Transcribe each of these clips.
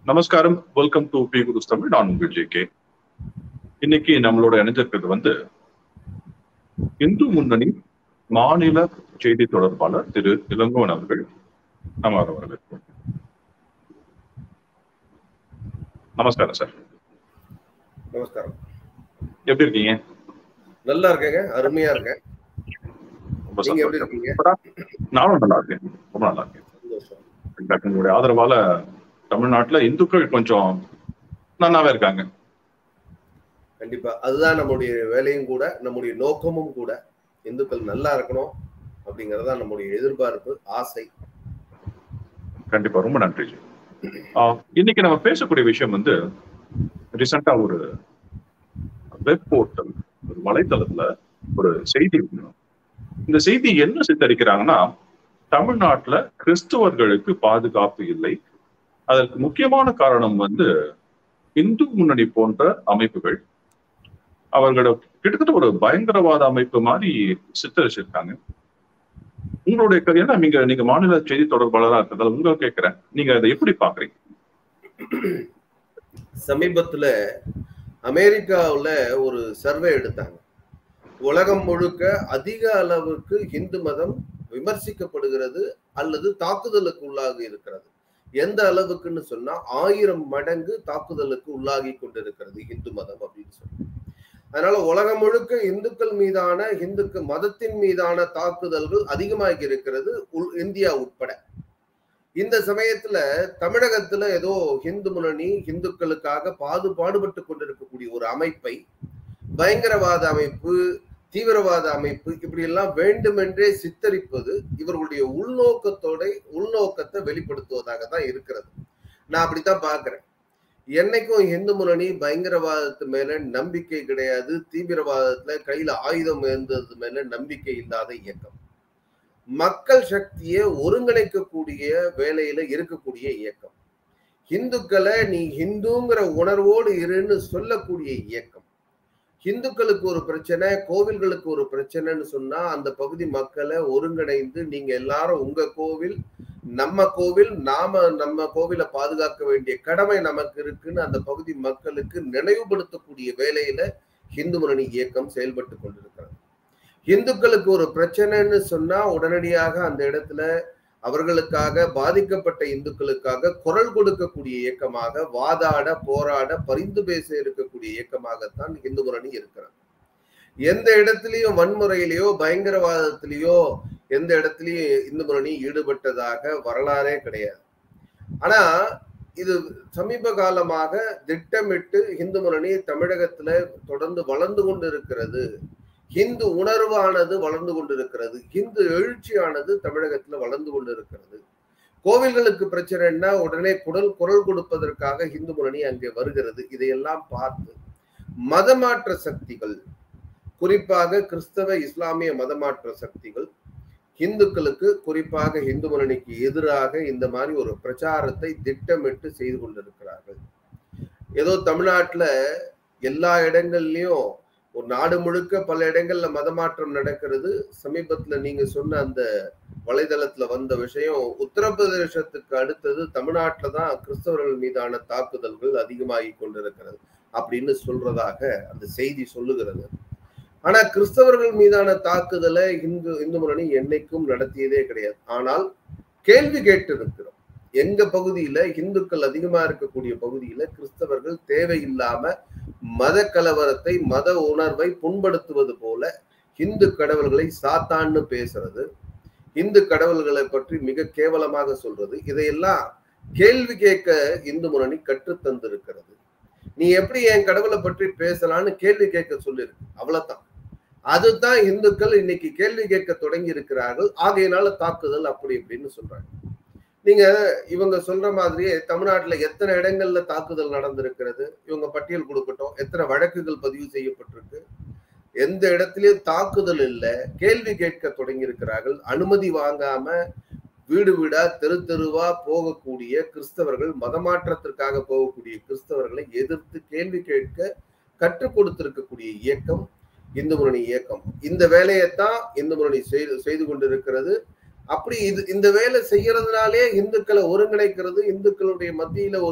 நமஸ்காரம். Welcome to PGurus தமிழ். நான் உங்கள் JK. இன்னைக்கு நம்மளோட இணைஞ்சிருக்கிறது இந்து முன்னணி மாநில செய்தி தொடர்பாளர் திரு இளங்கோவன் அவர்கள். நம்ம வரவேற்போம். நமஸ்காரம் சார். நமஸ்காரம். எப்படி இருக்கீங்க? நல்லா இருக்கேங்க, அருமையா இருக்கேன். நீங்க எப்படி இருக்கீங்க? நானும் நல்லா இருக்கேன், ரொம்ப நல்லா இருக்கேன். உங்களுடைய ஆதரவால தமிழ்நாட்டுல இந்துக்கள் கொஞ்சம் நல்லாவே இருக்காங்க. கண்டிப்பா அதுதான் நம்முடைய வேலையும் கூட, நம்முடைய நோக்கமும் கூட. இந்துக்கள் நல்லா இருக்கணும் அப்படிங்கறதா நம்முடைய எதிர்பார்ப்பு, ஆசை. கண்டிப்பா, ரொம்ப நன்றி. இன்னைக்கு நம்ம பேசக்கூடிய விஷயம் ரீசெண்டா ஒரு வெப் போர்ட்டல், ஒரு வலைத்தளத்துல ஒரு செய்தி. இந்த செய்தி என்ன சித்தரிக்கிறாங்கன்னா, தமிழ்நாட்டுல கிறிஸ்தவர்களுக்கு பாதுகாப்பு இல்லை. அதற்கு முக்கியமான காரணம் இந்து முன்னணி போன்ற அமைப்புகள் அவர்களோட கிட்டத்தட்ட ஒரு பயங்கரவாத அமைப்பு மாதிரி சித்தரிச்சிருக்காங்க. உங்களுடைய ஏன்னா நீங்க மாநில செய்தி தொடர்பாளராக இருக்கிறதால உங்களை கேட்கிறேன், நீங்க அதை எப்படி பாக்குறீங்க? சமீபத்துல அமெரிக்காவுல ஒரு சர்வே எடுத்தாங்க. உலகம் முழுக்க அதிக அளவுக்கு இந்து மதம் விமர்சிக்கப்படுகிறது அல்லது தாக்குதலுக்கு உள்ளாகி இருக்கிறது. எந்த அளவுக்குன்னு சொன்னா 1000 மடங்கு தாக்குதலுக்கு உள்ளாகி கொண்டிருக்கிறது இந்து மதம் அப்படின்னு சொல்லி. அதனால உலகம் முழுக்க இந்துக்கள் மீதான, இந்துக்கு மதத்தின் மீதான தாக்குதல்கள் அதிகமாகி இருக்கிறது, இந்தியா உட்பட. இந்த சமயத்துல தமிழகத்துல ஏதோ இந்து முன்னணி இந்துக்களுக்காக பாடுபட்டு கொண்டிருக்கக்கூடிய ஒரு அமைப்பை பயங்கரவாத அமைப்பு, தீவிரவாத அமைப்பு இப்படி எல்லாம் வேண்டுமென்றே சித்தரிப்பது இவர்களுடைய உள்நோக்கத்தை வெளிப்படுத்துவதாக தான் இருக்கிறது. நான் அப்படித்தான் பாக்குறேன். என்னைக்கும் இந்து முன்னணி பயங்கரவாதத்து மேல நம்பிக்கை கிடையாது, தீவிரவாதத்துல கையில ஆயுதம் இருந்தது மேல நம்பிக்கை இல்லாத இயக்கம், மக்கள் சக்தியை ஒருங்கிணைக்கக்கூடிய வேலையில இருக்கக்கூடிய இயக்கம், இந்துக்களை நீ ஹிந்துங்கிற உணர்வோடு இருன்னு சொல்லக்கூடிய இயக்கம். இந்துக்களுக்கு ஒரு பிரச்சனை, கோவில்களுக்கு ஒரு பிரச்சனைன்னு சொன்னா அந்த பகுதி மக்களை ஒருங்கிணைந்து நீங்க எல்லாரும் உங்க கோவில் நம்ம கோவில், நம்ம கோவிலை பாதுகாக்க வேண்டிய கடமை நமக்கு இருக்குன்னு அந்த பகுதி மக்களுக்கு நினைவுபடுத்தக்கூடிய வேலையில இந்து முன்னணி இயக்கம் செயல்பட்டு கொண்டிருக்கிறது. இந்துக்களுக்கு ஒரு பிரச்சனைன்னு சொன்னா உடனடியாக அந்த இடத்துல அவர்களுக்காக, பாதிக்கப்பட்ட இந்துக்களுக்காக குரல் கொடுக்கக்கூடிய இயக்கமாக, வாதாட, போராட, பரிந்து பேச இருக்கக்கூடிய இயக்கமாகத்தான் இந்து முன்னணி இருக்கிறது. எந்த இடத்துலயும் வன்முறையிலேயோ பயங்கரவாதத்திலேயோ எந்த இடத்துலயும் இந்து முன்னணி ஈடுபட்டதாக வரலாறே கிடையாது. ஆனா இது சமீப காலமாக திட்டமிட்டு இந்து முன்னணி தமிழகத்துல தொடர்ந்து வளர்ந்து கொண்டு இருக்கிறது. இந்து உணர்வானது வளர்ந்து கொண்டிருக்கிறது, இந்து எழுச்சியானது தமிழகத்துல வளர்ந்து கொண்டிருக்கிறது. கோவில்களுக்கு பிரச்சனைன்னா உடனே குரல் கொடுப்பதற்காக இந்து முன்னணி அங்கே வருகிறது. இதையெல்லாம் பார்த்து மதமாற்ற சக்திகள், குறிப்பாக கிறிஸ்தவ இஸ்லாமிய மதமாற்ற சக்திகள் இந்துக்களுக்கு, குறிப்பாக இந்து முன்னணிக்கு எதிராக இந்த மாதிரி ஒரு பிரச்சாரத்தை திட்டமிட்டு செய்து கொண்டிருக்கிறார்கள். ஏதோ தமிழ்நாட்டுல எல்லா இடங்கள்லயும், ஒரு நாடு முழுக்க பல இடங்கள்ல மதமாற்றம் நடக்கிறது. சமீபத்துல நீங்க சொன்ன அந்த வலைதளத்துல வந்த விஷயம், உத்தரப்பிரதேசத்துக்கு அடுத்தது தமிழ்நாட்டுல தான் கிறிஸ்தவர்கள் மீதான தாக்குதல்கள் அதிகமாகி கொண்டிருக்கிறது அப்படின்னு சொல்றதாக அந்த செய்தி சொல்லுகிறது. ஆனா கிறிஸ்தவர்கள் மீதான தாக்குதலை இந்து முன்னணி என்னைக்கும் நடத்தியதே கிடையாது. ஆனால் கேள்வி கேட்டு இருக்கிறோம். எங்க பகுதியில இந்துக்கள் அதிகமா இருக்கக்கூடிய பகுதியில கிறிஸ்தவர்கள் தேவையில்லாம மத கலவரத்தை, மத உணர்வை புண்படுத்துவது போல இந்து கடவுள்களை சாத்தான்னு பேசுறது, இந்து கடவுள்களை பற்றி மிக கேவலமாக சொல்றது, இதையெல்லாம் கேள்வி கேட்க இந்து முன்னணி கற்றுத்தந்திருக்கிறது. நீ எப்படி என் கடவுளை பற்றி பேசலான்னு கேள்வி கேட்க சொல்லிருக்கு, அவ்வளவுதான். அதுதான் இந்துக்கள் இன்னைக்கு கேள்வி கேட்க தொடங்கி இருக்கிறார்கள். ஆகையினால தாக்குதல் அப்படி இப்படின்னு சொல்றாங்க. நீங்க இவங்க சொல்ற மாதிரியே தமிழ்நாட்டுல எத்தனை இடங்கள்ல தாக்குதல் நடந்திருக்கிறது, இவங்க பட்டியல் கொடுக்கட்டும். எத்தனை வழக்குகள் பதிவு செய்யப்பட்டிருக்கு, எந்த இடத்துலயும் தாக்குதல் இல்லை, கேள்வி கேட்க தொடங்கி இருக்கிறார்கள். அனுமதி வாங்காம வீடு வீடா, தெரு தெருவா போகக்கூடிய கிறிஸ்தவர்கள், மதமாற்றத்திற்காக போகக்கூடிய கிறிஸ்தவர்களை எதிர்த்து கேள்வி கேட்க கற்றுக் கொடுத்திருக்கக்கூடிய இயக்கம் இந்து முன்னணி இயக்கம். இந்த வேலையைத்தான் இந்து முன்னணி செய்து கொண்டிருக்கிறது. அப்படி இந்த வேலை செய்யறதுனாலே இந்துக்களை ஒருங்கிணைக்கிறது, இந்துக்களுடைய மத்தியில ஒரு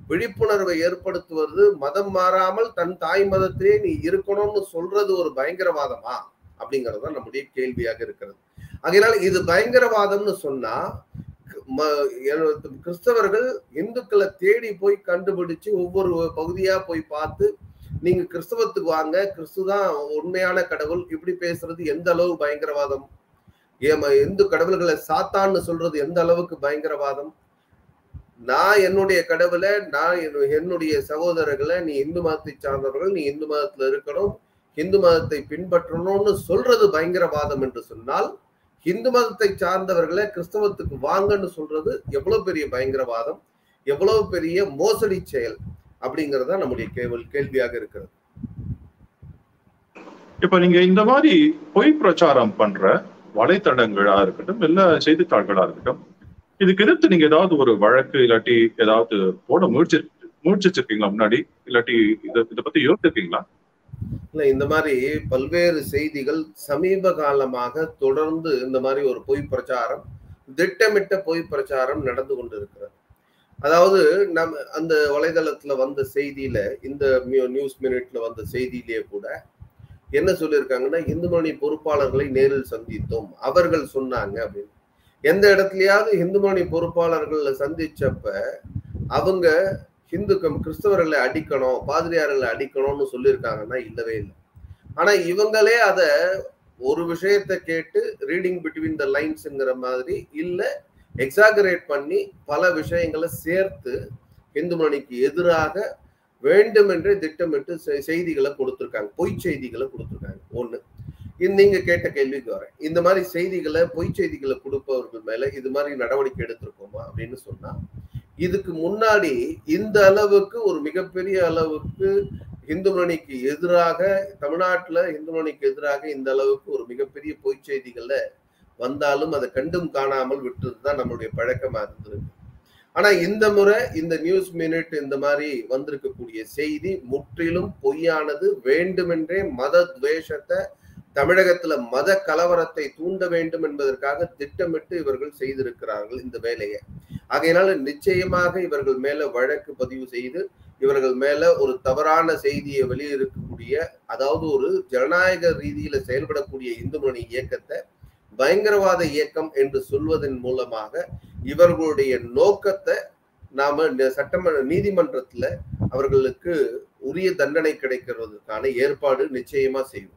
விழிப்புணர்வை ஏற்படுத்துவது, மதம் மாறாமல் தன் தாய் மதத்திலே நீ இருக்கணும்னு சொல்றது ஒரு பயங்கரவாதமா அப்படிங்கிறது தான் நம்முடைய கேள்வியாக இருக்கிறது. அதனால இது பயங்கரவாதம்னு சொன்னா கிறிஸ்தவர்கள் இந்துக்களை தேடி போய் கண்டுபிடிச்சு ஒவ்வொரு பகுதியா போய் பார்த்து நீங்க கிறிஸ்தவத்துக்கு வாங்க, கிறிஸ்துதான் உண்மையான கடவுள், இப்படி பேசுறது எந்த அளவு பயங்கரவாதம்? இந்து கடவுள்களை சாத்தான்னு சொல்றது எந்த அளவுக்கு பயங்கரவாதம்? நான் என்னுடைய கடவுளை, நான் என்னுடைய சகோதரர்களை, நீ இந்து மதத்தை சார்ந்தவர்கள், நீ இந்து மதத்துல இருக்கணும், இந்து மதத்தை பின்பற்றணும்னு சொல்றது பயங்கரவாதம் என்று சொன்னால், இந்து மதத்தை சார்ந்தவர்களை கிறிஸ்தவத்துக்கு வாங்கன்னு சொல்றது எவ்வளவு பெரிய பயங்கரவாதம், எவ்வளவு பெரிய மோசடி செயல் அப்படிங்கறத நம்முடைய கேள்வியாக இருக்கிறது. இப்ப நீங்க இந்த மாதிரி பொய் பிரச்சாரம் பண்ற வலைத்தளங்களா இருக்கட்டும், இல்ல செய்தித்தாள்களா இருக்கட்டும், இதுக்கு எதிர்த்து நீங்க ஏதாவது ஒரு வழக்கு இல்லாட்டி ஏதாவது போட முயற்சிச்சிருக்கீங்களா முன்னாடி? இல்லாட்டி இதை பத்தி யோசிச்சிருக்கீங்களா? இல்ல, இந்த மாதிரி பல்வேறு செய்திகள் சமீப காலமாக தொடர்ந்து இந்த மாதிரி ஒரு பொய் பிரச்சாரம், திட்டமிட்ட பொய் பிரச்சாரம் நடந்து கொண்டு இருக்கிறது. அதாவது நம்ம அந்த வலைதளத்துல வந்த செய்தியில, இந்த நியூஸ் மினிட்ல வந்த செய்தியிலேயே கூட என்ன சொல்லியிருக்காங்கன்னா, இந்து மணி பொறுப்பாளர்களை நேரில் சந்தித்தோம், அவர்கள் சொன்னாங்க அப்படின்னு. எந்த இடத்துலயாவது இந்து மணி பொறுப்பாளர்களை சந்திச்சப்ப அவங்க கிறிஸ்தவர்களை அடிக்கணும், பாதிரியார்களை அடிக்கணும்னு சொல்லியிருக்காங்கன்னா இல்லவே இல்லை. ஆனா இவங்களே அத ஒரு விஷயத்தை கேட்டு ரீடிங் பிட்வீன் த லைன்ஸ்ங்கிற மாதிரி இல்ல எக்ஸாகரேட் பண்ணி பல விஷயங்களை சேர்த்து இந்து மணிக்கு எதிராக வேண்டுமென்றே திட்டமிட்டு செய்திகளை கொடுத்திருக்காங்க, பொய் செய்திகளை கொடுத்திருக்காங்க. ஒண்ணு, நீங்க கேட்ட கேள்விக்கு வரேன். இந்த மாதிரி செய்திகளை, பொய் செய்திகளை கொடுப்பவர்கள் மேல இது மாதிரி நடவடிக்கை எடுத்திருக்கோமா அப்படின்னு சொன்னா, இதுக்கு முன்னாடி இந்த அளவுக்கு ஒரு மிகப்பெரிய அளவுக்கு இந்து மணிக்கு எதிராக, தமிழ்நாட்டுல இந்து மணிக்கு எதிராக இந்த அளவுக்கு ஒரு மிகப்பெரிய பொய் செய்திகள்ல வந்தாலும் அதை கண்டும் காணாமல் விட்டுறதுதான் நம்மளுடைய பழக்கமா இருந்திருக்கு. ஆனா இந்த முறை இந்த நியூஸ் மினிட் இந்த மாதிரி வந்திருக்கக்கூடிய செய்தி முற்றிலும் பொய்யானது. வேண்டுமென்றே மத துவேஷத்தை, தமிழகத்துல மத கலவரத்தை தூண்ட வேண்டும் என்பதற்காக திட்டமிட்டு இவர்கள் செய்திருக்கிறார்கள் இந்த வேலையை. ஆகையினால நிச்சயமாக இவர்கள் மேல வழக்கு பதிவு செய்து இவர்கள் மேல ஒரு தவறான செய்தியை வெளியிருக்கக்கூடிய, அதாவது ஒரு ஜனநாயக ரீதியில செயல்படக்கூடிய இந்து மணி இயக்கத்தை பயங்கரவாத இயக்கம் என்று சொல்வதன் மூலமாக இவர்களுடைய நோக்கத்தை நாம சட்டமன்ற நீதிமன்றத்துல அவர்களுக்கு உரிய தண்டனை கிடைக்கிறதுக்கான ஏற்பாடு நிச்சயமா செய்வோம்.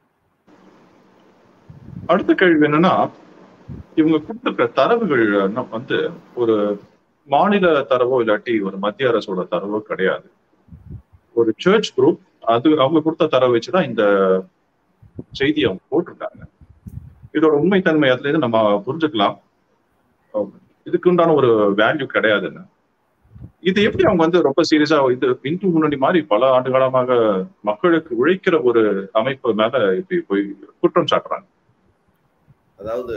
அடுத்த கேள்வி என்னன்னா, இவங்க கொடுத்திருக்கிற தரவுகள் வந்து ஒரு மாநில தரவோ இல்லாட்டி ஒரு மத்திய அரசோட தரவோ கிடையாது. ஒரு சர்ச் குரூப் அது அவங்க கொடுத்த தரவை வச்சுதான் இந்த செய்தியை அவங்க போட்டிருக்காங்க. இதோட உண்மைத்தன்மை அதுல இருந்து நம்ம புரிஞ்சுக்கலாம். இதுக்கு உண்டான ஒரு வேல்யூ கிடையாதுன்னு. இது எப்படி அவங்க வந்து ரொம்ப சீரியஸா இது இந்து முன்னணி மாதிரி பல ஆண்டு காலமாக மக்களுக்கு உழைக்கிற ஒரு அமைப்பு மேல இப்படி போய் குற்றம் சாட்டுறாங்க? அதாவது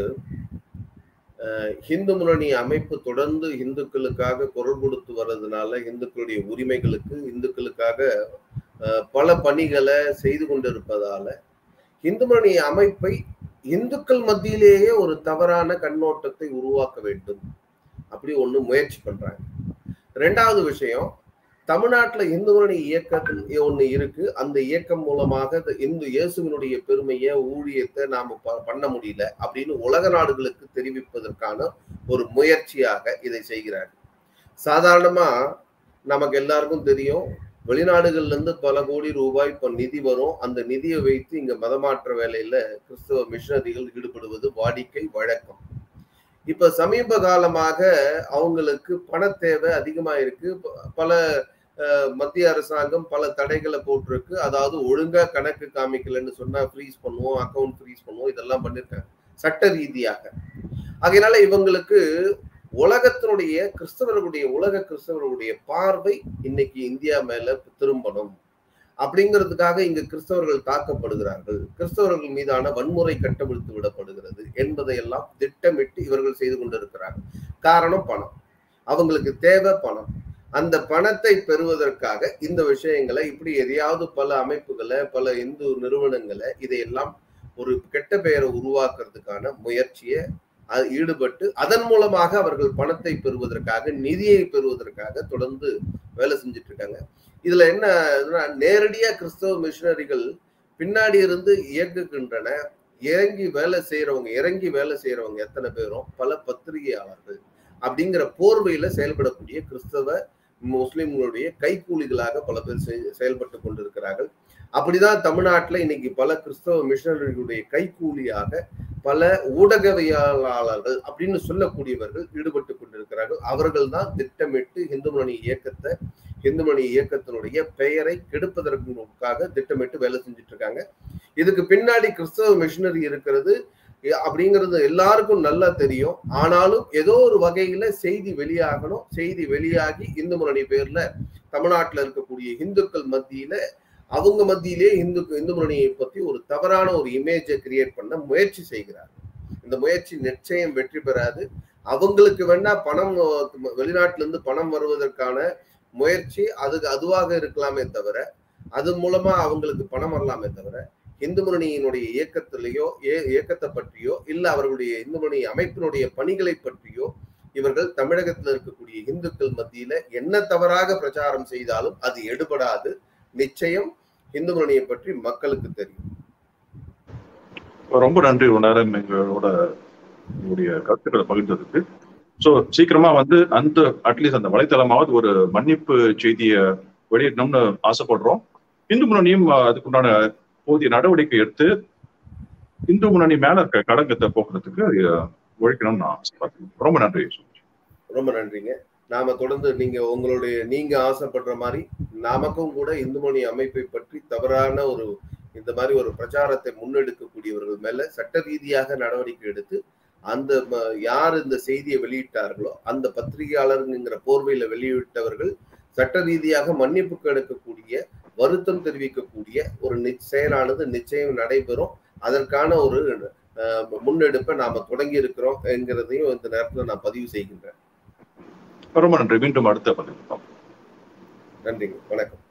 இந்து முன்னணி அமைப்பு தொடர்ந்து இந்துக்களுக்காக குரல் கொடுத்து வர்றதுனால, இந்துக்களுடைய உரிமைகளுக்கு, இந்துக்களுக்காக பல பணிகளை செய்து கொண்டிருப்பதால இந்து முன்னணி அமைப்பை இந்துக்கள் மத்தியிலேயே ஒரு தவறான கண்ணோட்டத்தை உருவாக்க வேண்டும் அப்படி ஒண்ணு முயற்சி பண்றாங்க. ரெண்டாவது விஷயம், தமிழ்நாட்டுல இந்து முன்னணி இயக்கத்தில் ஒண்ணு இருக்கு. அந்த இயக்கம் மூலமாக இந்து இயேசுவினுடைய பெருமையை, ஊழியத்தை நாம பண்ண முடியல அப்படின்னு உலக நாடுகளுக்கு தெரிவிப்பதற்கான ஒரு முயற்சியாக இதை செய்கிறார்கள். சாதாரணமா நமக்கு எல்லாருக்கும் தெரியும், வெளிநாடுகள்ல இருந்து பல கோடி ரூபாய் இப்ப நிதி வரும். அந்த நிதியை வைத்து இங்க மதமாற்ற வேலையில கிறிஸ்தவ மிஷனரிகள் ஈடுபடுவது வாடிக்கை வழக்கம். இப்ப சமீப காலமாக அவங்களுக்கு பண தேவை அதிகமா இருக்கு. பல மத்திய அரசாங்கம் பல தடைகளை போட்டிருக்கு. அதாவது ஒழுங்கா கணக்கு காமிக்கலன்னு சொன்னா ஃப்ரீஸ் பண்ணுவோம், அக்கௌண்ட் ஃப்ரீஸ் பண்ணுவோம், இதெல்லாம் பண்ணிருக்காங்க சட்ட ரீதியாக. அதனால இவங்களுக்கு உலகத்தினுடைய கிறிஸ்தவர்களுடைய பார்வை இன்னைக்கு இந்தியா மேல திரும்பணும் அப்படிங்கிறதுக்காக இங்க கிறிஸ்தவர்கள் தாக்கப்படுகிறார்கள், கிறிஸ்தவர்கள் மீதான வன்முறை கட்டவிழ்த்து விடப்படுகிறது என்பதையெல்லாம் திட்டமிட்டு இவர்கள் செய்து கொண்டிருக்கிறார்கள். காரணம் பணம், அவங்களுக்கு தேவை பணம். அந்த பணத்தை பெறுவதற்காக இந்த விஷயங்களை இப்படி எதையாவது பல அமைப்புகளை, பல இந்து நிறுவனங்களை இதையெல்லாம் ஒரு கெட்ட பெயரை உருவாக்குறதுக்கான முயற்சியை ஈடுபட்டு அதன் மூலமாக அவர்கள் பணத்தை பெறுவதற்காக, நிதியை பெறுவதற்காக தொடர்ந்து வேலை செஞ்சுட்டு இருக்காங்க. இதுல என்ன நேரடியா கிறிஸ்தவ மிஷனரிகள் பின்னாடி இருந்து இயக்குகின்றன. இறங்கி வேலை செய்யறவங்க எத்தனை பேரும் பல பத்திரிகையாளர்கள் அப்படிங்கிற போர்வையில செயல்படக்கூடிய கிறிஸ்தவ முஸ்லிம்களுடைய கைக்கூலிகளாக பல பேர் செயல்பட்டு கொண்டிருக்கிறார்கள். அப்படிதான் தமிழ்நாட்டுல இன்னைக்கு பல கிறிஸ்தவ மிஷனரிகளுடைய கைக்கூலியாக பல ஊடகவியலாளர்கள் அப்படின்னு சொல்லக்கூடியவர்கள் ஈடுபட்டு கொண்டிருக்கிறார்கள். அவர்கள் தான் திட்டமிட்டு இந்து மணி இயக்கத்தினுடைய பெயரை கெடுப்பதற்காக திட்டமிட்டு வேலை செஞ்சுட்டு இருக்காங்க. இதுக்கு பின்னாடி கிறிஸ்தவ மிஷனரி இருக்கிறது அப்படிங்கிறது எல்லாருக்கும் நல்லா தெரியும். ஆனாலும் ஏதோ ஒரு வகையில செய்தி வெளியாகணும். செய்தி வெளியாகி இந்து முன்னணி பேர்ல தமிழ்நாட்டுல இருக்கக்கூடிய இந்துக்கள் மத்தியில அவங்க மத்தியிலே இந்து முன்னணியை பத்தி ஒரு தவறான ஒரு இமேஜை கிரியேட் பண்ண முயற்சி செய்கிறார். இந்த முயற்சி நிச்சயம் வெற்றி பெறாது. அவங்களுக்கு வேணா பணம், வெளிநாட்டுல இருந்து பணம் வருவதற்கான முயற்சி அதுவாக இருக்கலாமே தவிர, அது மூலமா அவங்களுக்கு பணம் வரலாமே தவிர, இந்து முன்னணியினுடைய இயக்கத்தை பற்றியோ இல்ல அவர்களுடைய இந்து முன்னணி அமைப்பினுடைய பணிகளை பற்றியோ இவர்கள் தமிழகத்தில் இருக்கக்கூடிய இந்துக்கள் மத்தியில என்ன தவறாக பிரச்சாரம் செய்தாலும் அது எடுபடாது. நிச்சயம் இந்து முன்னணியை பற்றி மக்களுக்கு தெரியும். ரொம்ப நன்றி நேரம் எங்களோட உங்களுடைய கருத்துக்களை பகிர்ந்ததுக்கு. சோ சீக்கிரமா அந்த அட்லீஸ்ட் அந்த வலைத்தளமாவது ஒரு மன்னிப்பு செய்தியை வெளியிடணும்னு ஆசைப்படுறோம். இந்து முன்னணியும் அதுக்குண்டான போதிய நடவடிக்கை எடுத்து இந்து முன்னணி மேல இருக்க கடங்கத்தை போக்குறதுக்கு ஒழிக்கணும்னு நான் ஆசைப்படுறேன். ரொம்ப நன்றி. ரொம்ப நன்றிங்க. நாம தொடர்ந்து நீங்க ஆசைப்படுற மாதிரி நமக்கும் கூட இந்து முன்னணி அமைப்பை பற்றி தவறான இந்த மாதிரி ஒரு பிரச்சாரத்தை முன்னெடுக்கக்கூடியவர்கள் மேல சட்ட ரீதியாக நடவடிக்கை எடுத்து யார் இந்த செய்தியை வெளியிட்டார்களோ அந்த பத்திரிகையாளருங்கிற போர்வையில வெளியிட்டவர்கள் சட்ட ரீதியாக மன்னிப்பு எடுக்கக்கூடிய, வருத்தம் தெரிவிக்கக்கூடிய ஒரு செயலானது நிச்சயம் நடைபெறும். அதற்கான ஒரு முன்னெடுப்பை நாம தொடங்கி இருக்கிறோம் என்கிறதையும் இந்த நேரத்தில் நான் பதிவு செய்கின்றேன். ரொம்ப நன்றி. மீண்டும் அடுத்த பதிவு. நன்றிங்க. வணக்கம்.